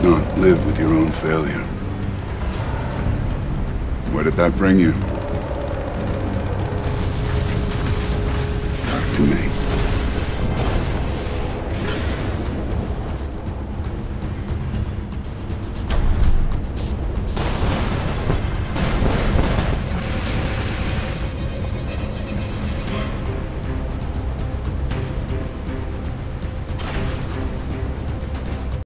not live with your own failure. Where did that bring you?